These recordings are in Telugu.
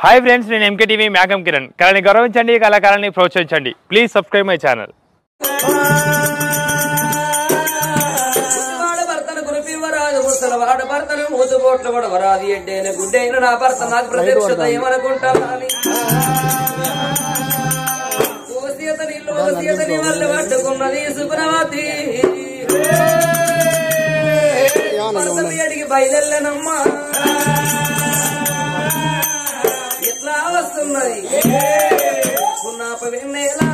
हाय फ्रेंड्स నేను ఎంకే టీవీ మేఘం కిరణ్ కళని గౌరవించండి కళాకారుల్ని ప్రోత్సహించండి ప్లీజ్ సబ్స్క్రైబ్ మై ఛానల్ భర్తను గురిపివరాదు ముసలవాడు భర్తను మూతుబోట్ల వడవరాది ఎడ్డైన గుడ్డైన నా భర్త నాకు ప్రత్యక్షత ఏమనుకుంటామని ఓసీతని వల్ల పట్టుకున్నది సుప్రవతి అడిగి బయలునమ్మా ఎట్లా వస్తున్నది పున్నాప వెన్నెలా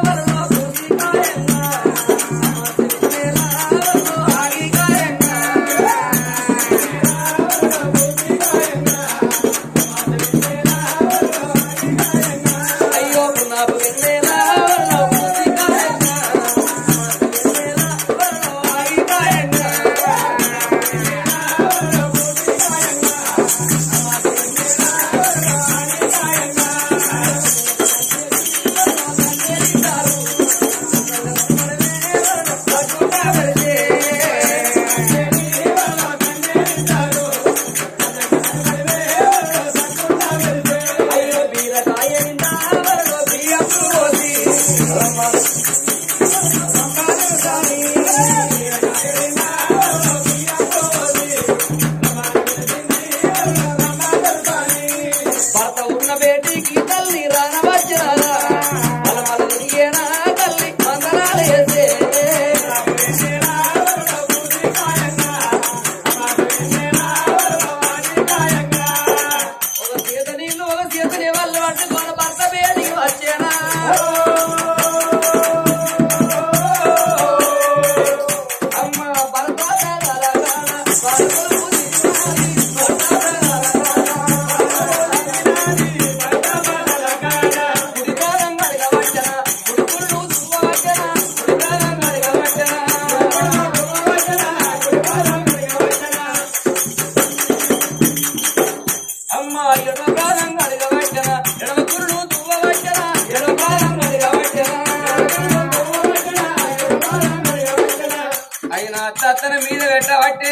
మీద పెట్టబట్టే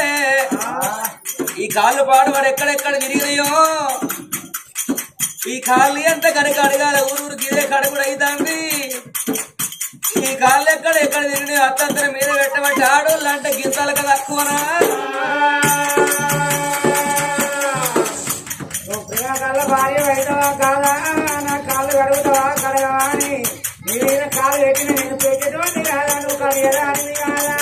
ఈ కాళ్ళు పాడువాడు ఎక్కడెక్కడ తిరిగినాయో ఈ కాళ్ళు ఎంత కనుక అడగాల ఊరికి ఇదే కడుగుడు అవుతుంది ఈ కాళ్ళు ఎక్కడ తిరిగినాయో అత్తత్తర మీద పెట్టబట్టి ఆడోళ్ళు అంటే గింతలకు తక్కువనా భార్య అవుతావా కాదా నా కాళ్ళు కడుగుతావా కడగవా అని నీ మీద కాళ్ళు పెట్టిన నేను పెట్టేటువంటి కాదా నువ్వు కడిగరా అని కాదా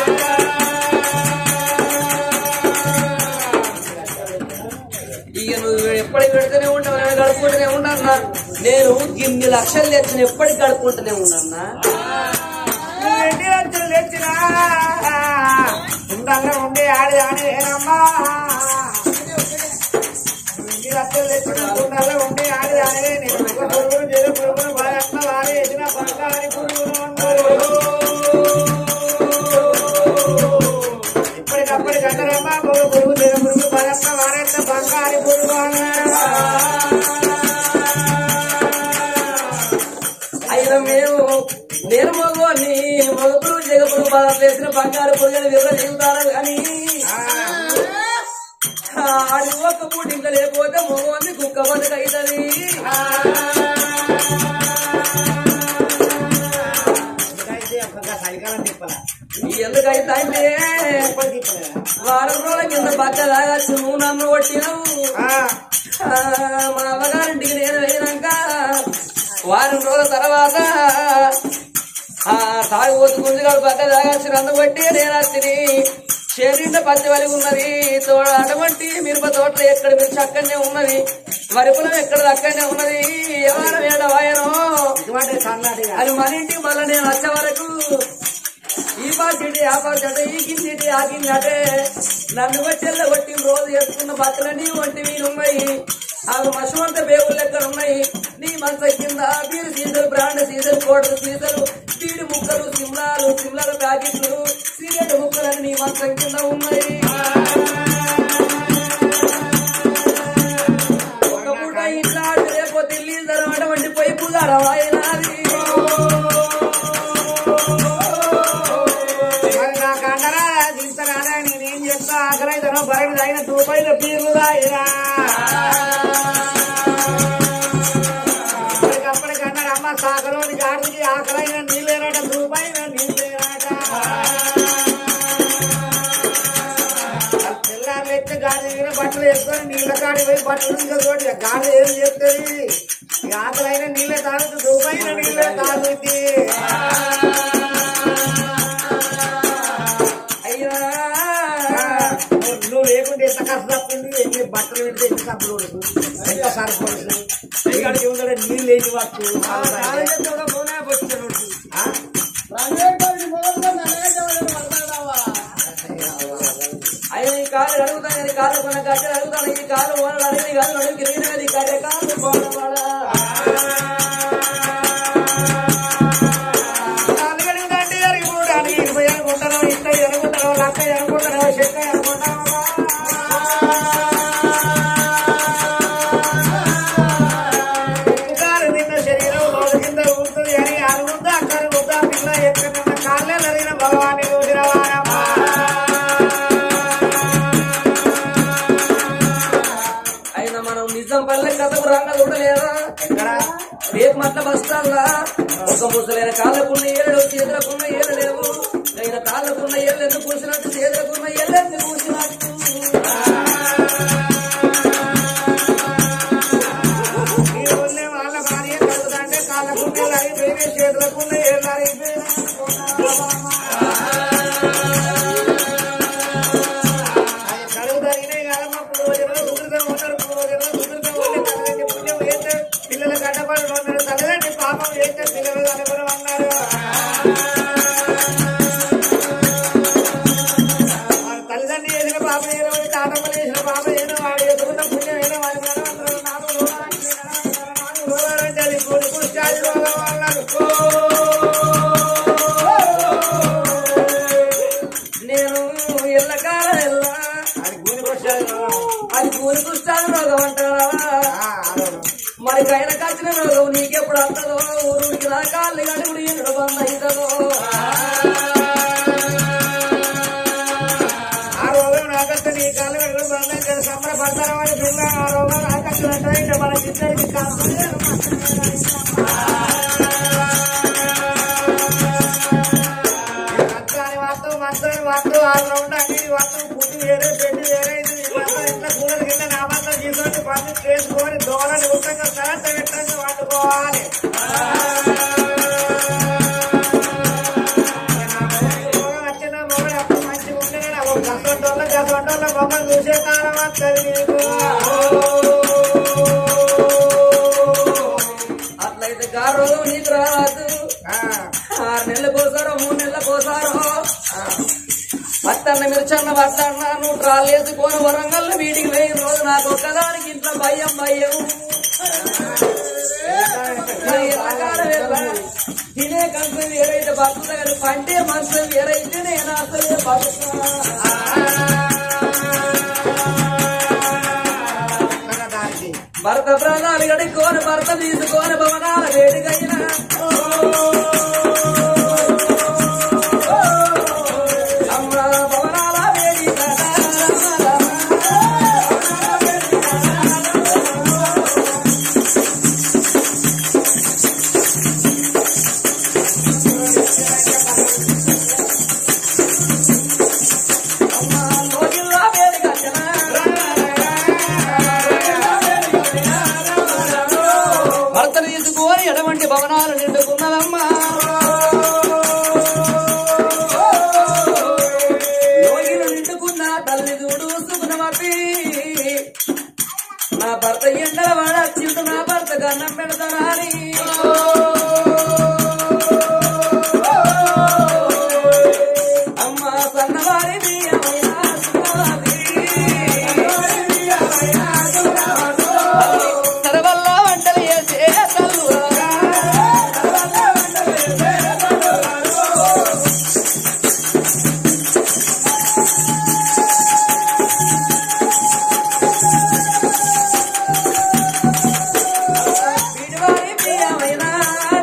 ఇక నువ్వు ఎప్పటికి పెడుతూనే ఉంటావు గడుపుకుంటూనే ఉండన్నా నేను ఇన్ని లక్షలు తెచ్చిన ఎప్పటికి గడుపుకుంటూనే ఉండన్నా ఎన్ని లక్షలు తెచ్చినా ఉండంగా ఉండి ఆడి ఆనేనమ్మా ఎన్ని లక్షలు తెచ్చినా ఉండాలా ఉండి ఆడి ఆనే నేను పురుగును చెడు పురుగును బాగా వారి ఎదిన బంగారి పురుగును ఇప్పటికప్పటి కట్టరమ్మా పురుగు చెడు పురుగు బాగా వారెంత బంగారి పురుగు అన్నారు అయినా నేను మగవాడిని మగపురు జగపురు బాగా వేసిన బంగారు పురుగులు వివర చెబుతాను కానీ ఆడి ఒక్క పూట ఇంకా లేకపోతే మగవాడిని కుక్క బతుకు అవుతుంది ఎందుకైతే అంటే వారం రోజుల కింద బట్ట తాగచ్చు నువ్వు నన్ను కొట్టినావు మా అమ్మగారింటికి నేను అయినాక వారం రోజుల తర్వాత తాగుబోతు గుంజుగాడు పక్క తాగచ్చు నన్ను బట్టి నేను వచ్చి చేరింట పచ్చి వలిగి ఉన్నది అటువంటి మిరప తోటలు ఎక్కడ మిర్చి అక్కడనే ఉన్నది వరి పొలం ఎక్కడ అక్కడనే ఉన్నది ఎవరు వేడవాయనో అది మన ఇంటికి మళ్ళీ నేను వచ్చే వరకు ఈ పాచిటి ఆ పాచట ఈ కిందిటి ఆ కిందటే నన్ను వచ్చేళ్ళ కొట్టి రోజు వేసుకున్న బట్టలన్నీ వంటి ఉన్నాయి అవి మసమంత బేగులు ఎక్కడ ఉన్నాయి నీ మంచ కింద బీరు సీజలు బ్రాండ్ సీజలు కోటలు సీజలు బీడి ముక్కలు సిమ్లాల ప్యాకెట్లు సిగరెట్ ముక్కలని నీ మంచం కింద ఉన్నాయి ఒక పూట ఇంట్లో రేపు ఢిల్లీ అటువంటి పోయి పుగారవాయినాది ఆకలైతేనో బరవి తాగిన రూపాయల పీర్లు తాగిరా కాడి పోయి పట్టుకుంటే చోటు గాలి ఏం చెప్తుంది ఆకలైన నీళ్ళే తాగుతూ దుబ్బైన నీళ్ళే తాగుతుంది అయ్యా నువ్వు లేకుంటే ఎంత కష్టం తప్పింది ఎన్ని బట్టలు పెడితే ఎంత సబ్బులు ఎంత సరిపోతుంది నీళ్ళు వేసి వచ్చు అయ్యా ఈ కాలు అడుగుతాను కానీ కాలు కొన్న గడ్డలు అడుగుతాను ఈ కాలు ఓనలు అడిగి కాదు నడుము గిరిగినది కడే కాలు పోవడం అడగడుగుదంటే జరిగిపోవడానికి 20 అనుకుంటాను 20 అనుకుంటాను 1,00,000 అనుకుంటాను 1,00,000 అనుకుంటాను నిన్న శరీరం రోజు కింద ఊరుతుంది అని అనుకుందా అక్కడ ఉందా పిల్ల ఎక్కడ కాళ్ళే జరిగిన భగవాన్ని చూసినవారమ్మా అయినా మనం నిజం పల్లె కథకు రంగ చూడలేదా ఇక్కడ రేపు మట్ల బస్తాల్లా ఒక ముసలైన కాళ్ళకున్న ఏళ్ళు చేతులకున్న ఏళ్ళు లేవు అయినా కాళ్ళకున్న ఏళ్ళు ఎందుకు పూసినట్టు చేతులకున్న ఏళ్ళు ఎందుకు పూసినట్టు ఈ ఊళ్ళో వాళ్ళ భార్య కలుగుతుంటే కాళ్ళకున్న అయిపోయినాయి చేతులకున్న ఏళ్ళు అయిపోయినాయి కడుగు తగినాయి కదమ్మా పూర్వజనం కుదురుతూ ఉంటారు పూర్వజనం కుదురుతూ ఉంటే తల్లిదండ్రి పుణ్యం ఏంటో పిల్లలు గడ్డపడి ఉన్నారు తల్లిదండ్రి పాపం ఏంటో పిల్లలు కనుగొని ఉన్నారు తల్లిదండ్రి చేసిన పాపం ఏదో తాతమ్మలు చేసిన పాపం ఏదో వాడు ఎదుగున్న పుణ్యం ఏదో వాడి నాకు రోగాలంటే అది కూలి కుష్టాది రోగం అన్నారు నేను ఎల్లకాల ఎల్లా అది కూలి కుష్టాది రోగం అది కూలి కుష్టాలు రోగం అంటారా మరి కైన కచ్చిన రోగం నీకెప్పుడు వస్తుందో ఊరికి నా కాళ్ళు గడుగుడు ఎన్నో బంద్ అవుతుందో ఆ రోగం నాకంటే నీ కాళ్ళు వెళ్ళు బంధం సంబరపడతారు అని పిల్ల ఆ రోగం నాకంటే అంటే మన ఇద్దరికి మంత్రాన్ని వాస్తు ఆరు ఉండి వాస్తు పుట్టి వేరే పెట్టి వేరే ఇంట్లో కూలర్ కింద నామంతా తీసుకొని పని చేసుకొని దోరని ఉత్తగా సరస పెట్టండి వండుకోవాలి వచ్చిన మొగడు అప్పుడు మంచిగా ఉండేనా ఒక గసొంటోళ్ళ బొమ్మలు చూసే కాలం వస్తుంది నీకు అట్లయితే గా రోగం నీకు రాదు 6 నెలలు పోసారో 3 నెలలు పోసారో అత్తన్న మిర్చన్న వద్దన్న నువ్వు ట్రాలేసుకొని వరంగల్ వీడికి పోయిన రోజు నాకు ఒక్కదానికి ఇంట్లో భయం తినే కంచం వేరైతే బతుకుతా కానీ పంటే మనసు వేరైతే నేను అసలే బతుకుతా భర్త ప్రాణాలు గడుక్కొని భర్త తీసుకొని భవనాల వేడికైనా అమ్మ భవనాల వేడి రోజుల్లో వేడి కట్టనా భర్తను తీసుకొని ఎటువంటి భవనాలు నిండుకున్నదమ్మా యోగిలు నిండుకున్న తల్లి చూడు సుగుణమపి నా భర్త ఎండల వాడచ్చిండు నా భర్త గన్నం పెడతానని అమ్మ సన్నవారి బియ్యమైనా సరవల్ల వంటలు చేసే తల్లురా వీడివారి బియ్యమైనా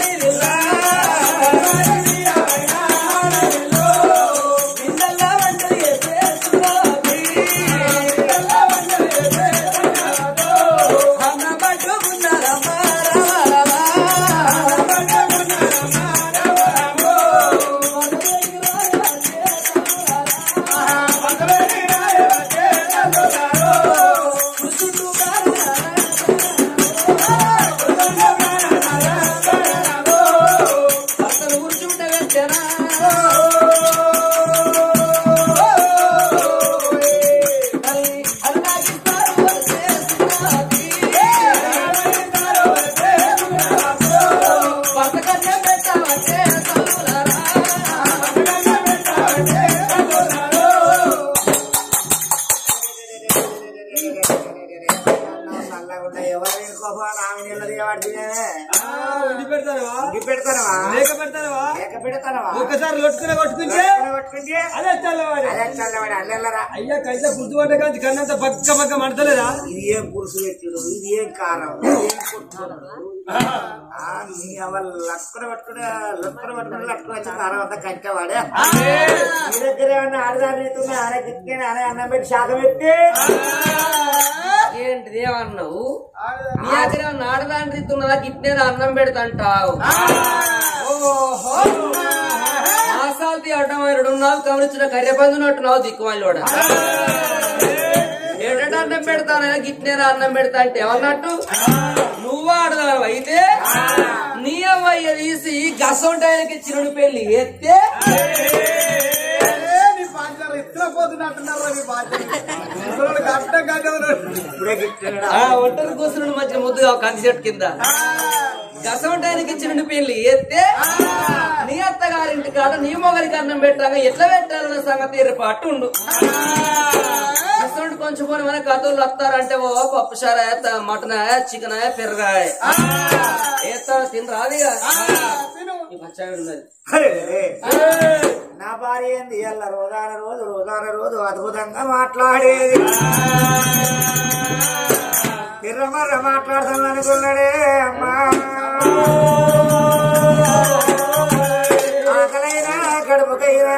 ఆమె నిల్లది వాడితే పెడతానవా పెడతానవా లేక పెడతానవా లేక పెడతానవా ఒక్కసారి లొట్టుకునే కొట్టుకుంటే పట్టుకుంటే అదే చల్లవాడు అదే చల్లవాడు అల్లెల్లరా అయ్యా కైతే గుర్తుపడ్డ కానీ కన్నంత బక్క బక్క మంటలేదా ఇది ఏం పురుషు పెట్టుడు ఇది ఏం కారం లక్కున పట్టుకుని లట్టుకుని కారం అంతా కంటేవాడే మీ దగ్గర ఏమన్నా ఆడదాన్ని ఆనే గిట్టే ఆనే అన్నం పెట్టి శాఖం పెట్టి ఏంటిది ఏమన్నావు నీ దగ్గర ఏమన్నా ఆడదాని రీతున్నదా గిట్నే అన్నం పెడతాంటావు ఓహో ఆసాల్తి అడ్డమైనడున్నావు గమనించిన కర్రెపందునట్టున్నావు దిక్కుమాలి ఏంటంటే అన్నం పెడతానా గిట్నేనా అన్నం పెడతా అంటే ఏమన్నట్టు నువ్వు ఆడదావు అయితే నీ అవ్వయ్య తీసి గసంటాయనకి చిరుడు పెళ్లి ఎత్తే ఒంటరి కూర్చుని మధ్య ముద్దుగా కంది చెట్టు కింద గసంటాయనకి చిరుడు పెళ్లి ఎత్తే నీ అత్తగారింటి కాడ నీ మొగలికి అన్నం పెట్టాక ఎట్లా పెట్టాలన్న సంగతి ఏర్పాటు ఉండు కొంచెం పోనీ మన కథలు వస్తారంటే ఓ పప్పు సారా మటన్ చికెన్ పెరగాయ ఏస్తా తిని రాదిగా పచ్చాడు ఉన్నది నా భార్య ఏంది ఇలా రోజాన రోజు అద్భుతంగా మాట్లాడేది తిర్రమర్ర మాట్లాడతాను అనుకున్నాడే అమ్మా ఆకలైనా కడుపుకైనా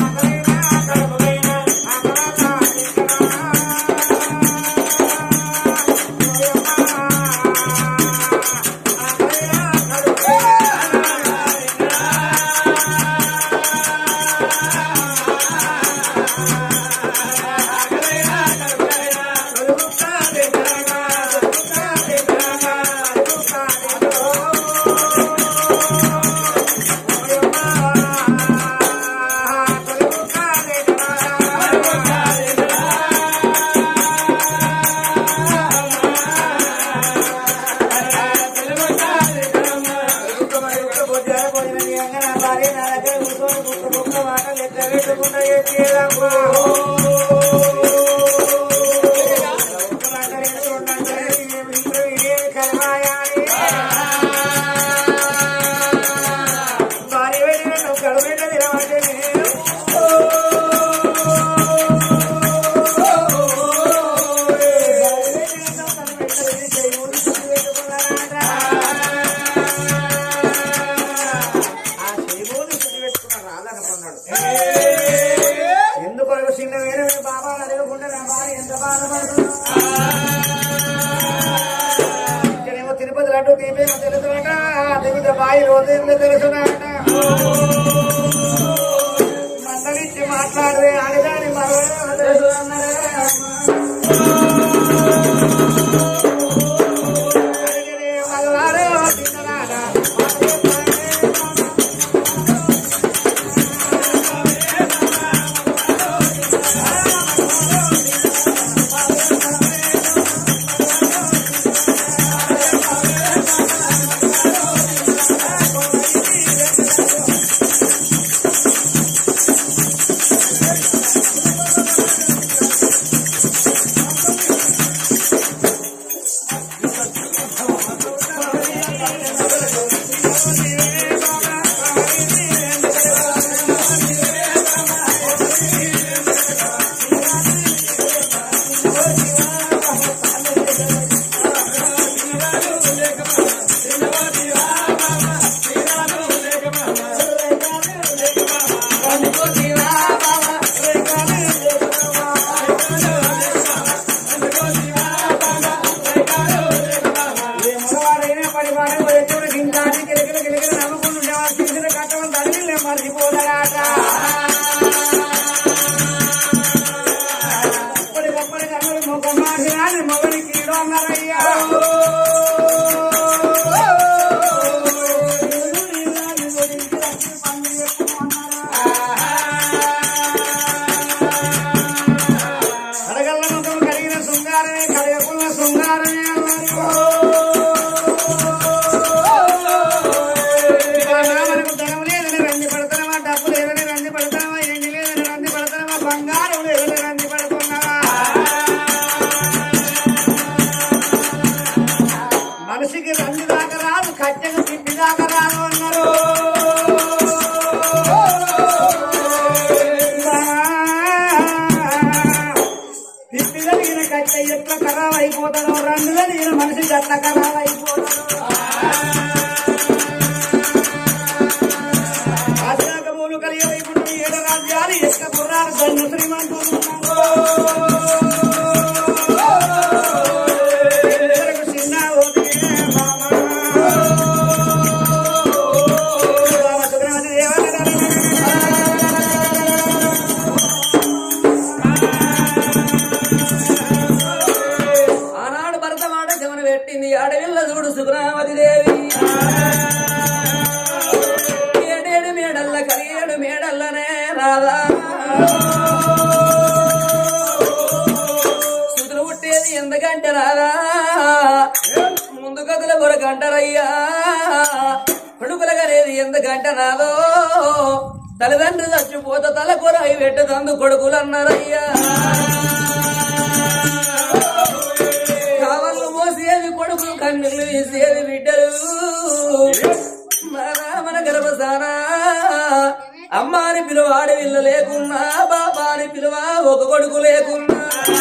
మందలిచ్చి మాట్లాడే ఆడదాని మరో మనిషికి రండి దాకా రాదు కట్టెకు తిప్పి దాకా రాదు అన్నారు. తిప్పి కలిగిన కట్టె ఎట్లా ఖరాబ్ అయిపోతాడో, రండు కలిగిన మనిషి ఎట్లా ఖరాబ్ అయిపోతాడు. ఆశాకములు కలిగి వైకుంఠం 7 రాజ్యాలు ఎక్క పురాణ దండ శ్రీమంతులు అడవిల్ల చూడు సుగ్రామతి దేవి 7 మేడల్ల కలిగేడు మేడల్లనే రాదా సుతులు పుట్టేది ఎందుకంటే రాదా ముందు గదుల కొరకంటారయ్యా కొడుకులగనేది ఎందుకంటే రాదో తల్లిదండ్రులు చచ్చిపోతే తల కూర అయి పెట్టదందు కొడుకులు అన్నారయ్యా మోసేది కొడుకులు కన్నులు వేసేది బిడ్డలు మన గర్భసానా అమ్మాని పిలువ ఆడవిల్ల లేకున్నా బాబాని పిలువ ఒక కొడుకు లేకున్నా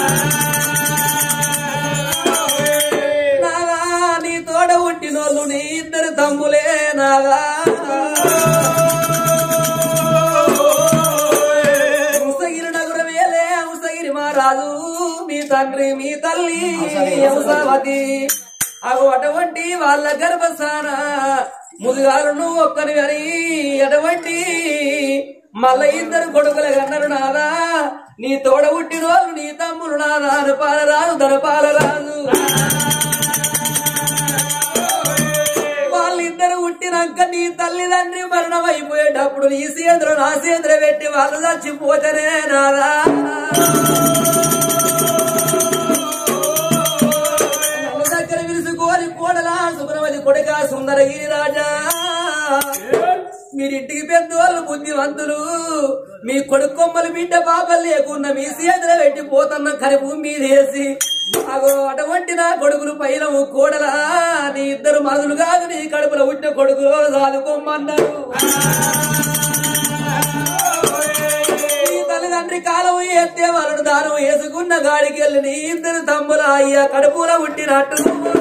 నాగా నీ తోడ పుట్టినోళ్ళు నీ 2 తమ్ములే నాగా ఉసగిరి నగరమేలే ఉసగిరి మహారాజు మీ తండ్రి మీ తల్లి హంసావతి అగు అటువంటి వాళ్ళ గర్భసాన ముదుగారు నువ్వు ఒక్కని అని అటువంటి మళ్ళా 2 కొడుకుల కన్నారు నాదా నీ తోడ పుట్టిన వాళ్ళు నీ తమ్ముడు నాదా దరపాలరాదు దరపాలరాదు వాళ్ళిద్దరు పుట్టినాక నీ తల్లిదండ్రి మరణం అయిపోయేటప్పుడు నీ సేంద్ర నా సేంద్ర పెట్టి వాళ్ళు చచ్చిపోతేనే నాదా కోడలా సుబ్రహ్మణ్య కొడుక సుందరగిరి రాజా మీరింటికి పెద్దవాళ్ళు బుద్ధివంతులు మీ కొడుకు కొమ్మలు బిడ్డ పాపలు లేకున్నా మీ సేదర పెట్టి పోతున్న కరిపు మీదేసి అగో అటువంటి నా కొడుకులు పైన కోడలా నీ 2 మరుదులు కాదు నీ కడుపులో పుట్టిన కొడుకులు సాదుకోమన్నారు నీ తల్లిదండ్రి కాలం ఎత్తే వాళ్ళను దానం వేసుకున్న గాడికి వెళ్ళి నీ 2 తమ్ముల అయ్యా కడుపులో పుట్టినట్టు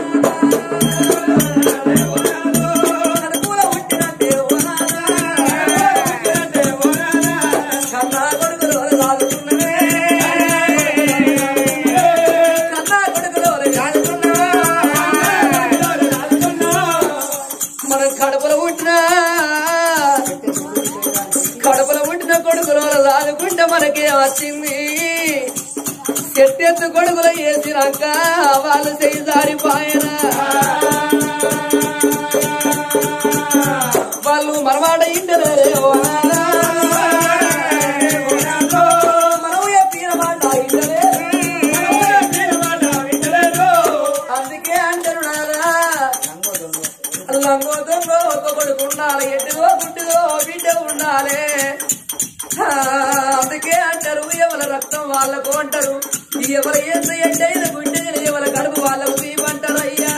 కడుపులో పుట్టిన కొడుకులు రాదుకుంటే మనకే వచ్చింది చెట్టెత్తు కొడుకులు వేసినాక వాళ్ళు చేయి జారిపోయిన వాళ్ళు మరమాట ఇంటనే మనం చెప్పిన మాట అందుకే అంటారు నాదా లంగోదంలో ఒక కొడుకు ఉండాలి ఎటుగో గుడ్డుగో బిడ్డ ఉండాలి అందుకే అంటారు ఎవరి రక్తం వాళ్ళకు అంటారు ఎవరు ఎంత ఎండైన గుండె ఎవరి కడుపు వాళ్ళకు తీపంటారు అయ్యా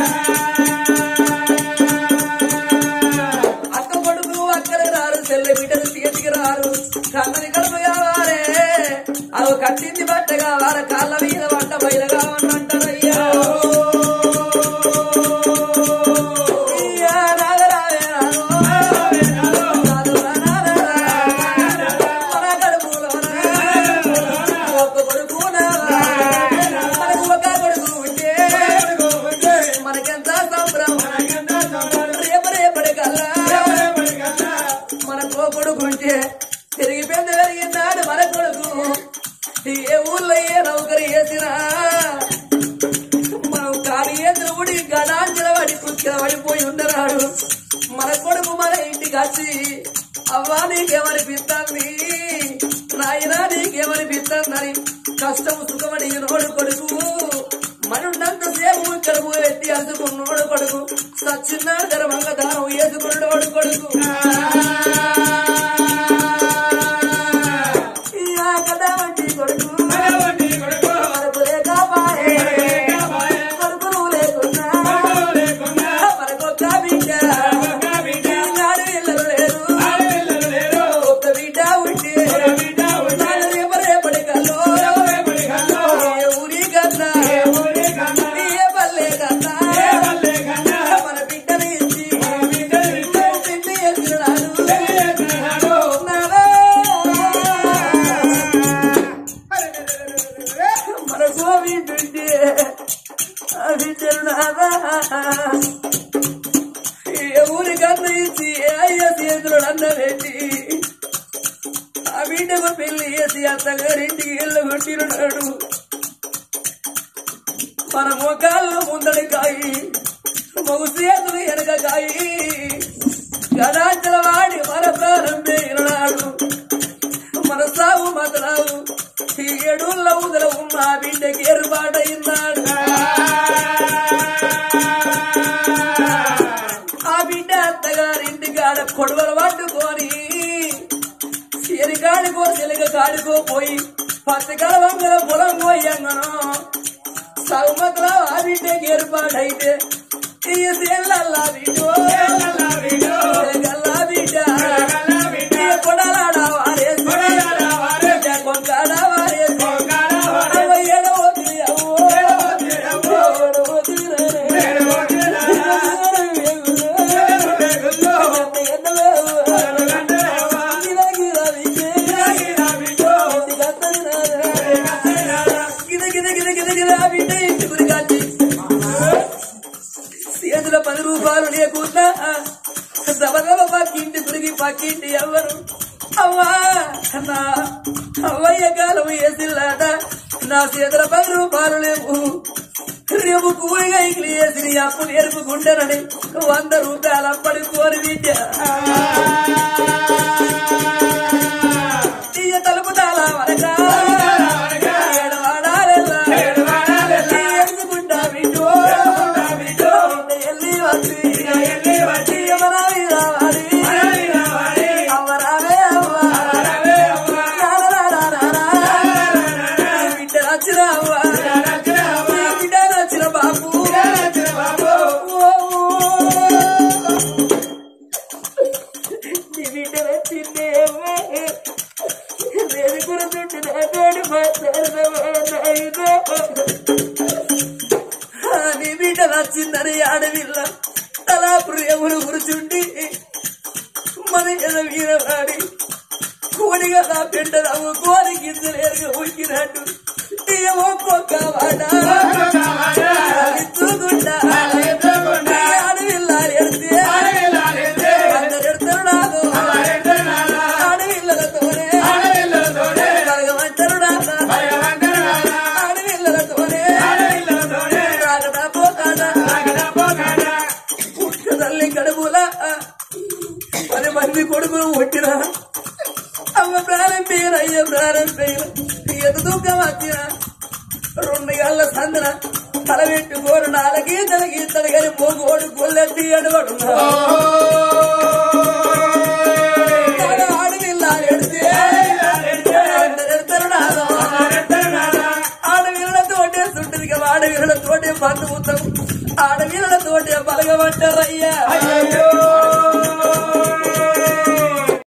అక్క కొడుకు అక్కడికి రారు చెల్లె బిడ్డలు చేతికి రారు కన్నది కడుపు కావాలే అవి కట్టింది బట్ట కావాలి కాళ్ళ మీద బట్ట బయలు కావాలంటారు అయ్యా కొడుకుంటే తిరిగి పెద్ద పెరిగినాడు మన కొడుకు ఏ ఊళ్ళో ఏ నౌకరి వేసినా మనం కాలి ఏతులు ఉడి గడాంచల పడి కుక్కిల పడిపోయి ఉండరాడు మన కొడుకు మన ఇంటికి వచ్చి అవ్వా నీకేమనిపిస్తుంది నాయనా నీకేమనిపిస్తుందని కష్టం సుఖమడి నోడు కొడుకు మనున్నంత సేపు కడుపు ఎత్తి అందుకున్నోడు కొడుకు సచ్చిన్నాడు ధర్మంగా దానం వేసుకున్నోడు కొడుకు కొడుకు రాదా ఊరి కన్న ఇచ్చి అయ్య చేతులు అన్న పెట్టి ఆ బిడ్డకు పెళ్లి చేసి అత్తగారింటికి వెళ్ళగొట్టినాడు మన మోకాళ్ళు ముందడి కాయి మగు చేతులు వెనక కాయి గదాంచల వాడి మన ప్రాణం పేరినాడు మన సాగు మతరావు ఈ ఏడుళ్ళ ఊదల ఉన్న బిడ్డకి ఏర్పాటైనాడు ఆ బిడ్డ అత్తగారింటి కాడ కొడవలు పట్టుకొని ఎరికాడికో చెలిక కాడికో పోయి పచ్చకల వంగల పొలం పోయంగను సౌమతలో ఆ బిడ్డకి ఏర్పాటైతే ఈ సేళ్ళల్లా బిడ్డో గల్లా బిడ్డ కొడలాడా వారేసి కొంకాడా వారేసి ఏడవద్దు చేతుల 10 రూపాయలు లేకుండా దబదబ పక్కింటి తిరిగి పక్కింటి ఎవరు అవ్వా నా అవ్వయ్య కాలం వేసిల్లాట నా చేతుల 10 రూపాయలు లేవు రేపు కూలిగా ఇంకలు వేసి నీ అప్పు నేర్పుకుంటానని 100 రూపాయలు అప్పటి కోరి విద్య తీయ తలుపు తాళా వరక ఎడుకుంటా వింటూ ఎల్లి వచ్చి ఎవరావి రావాలి అవ్వరావే బిడ్డ నచ్చిన అవ్వ బిడ్డ నచ్చిన బాబు బిడ్డ నచ్చిందే నీ బిడ్డ నచ్చిందని ఆడవిల్ల తలాపురు ఎవరు కూర్చుండి మన ఎద వీరవాడి కోడిగా నా బిడ్డ నవ్వు కోరి గింజలు ఎరుగు ఉక్కినట్టు ఏమో కొక్కవాడా చూకుంటా ఆడవిల్ల ఎడితే అందరు ఎడతారు నాకు ఆడవిల్లలతోనే కలగమంటారు నాన్న ఆడవిల్లలతోనే రాగడా పోతాడా పుట్ట తల్లి కడుపులా 10 మంది కొడుకులు పుట్టిన అమ్మ ప్రాణం పేరు అయ్య ప్రాణం పేరు ఎదు దుఃఖం వచ్చిన 2 గళ్ళ సందన తల పెట్టుకోరు 4 గీతలు గీతలు కానీ పోగోడు గొల్లెత్తి అడవడు ఆడవిల్ల ఎడితే ఎడతారు నాదో ఆడవిల్లతోటే సుంటది కదా ఆడవిల్లతోటే బంధువుతాం ఆడవిల్లతోటే బలగమంటారయ్యా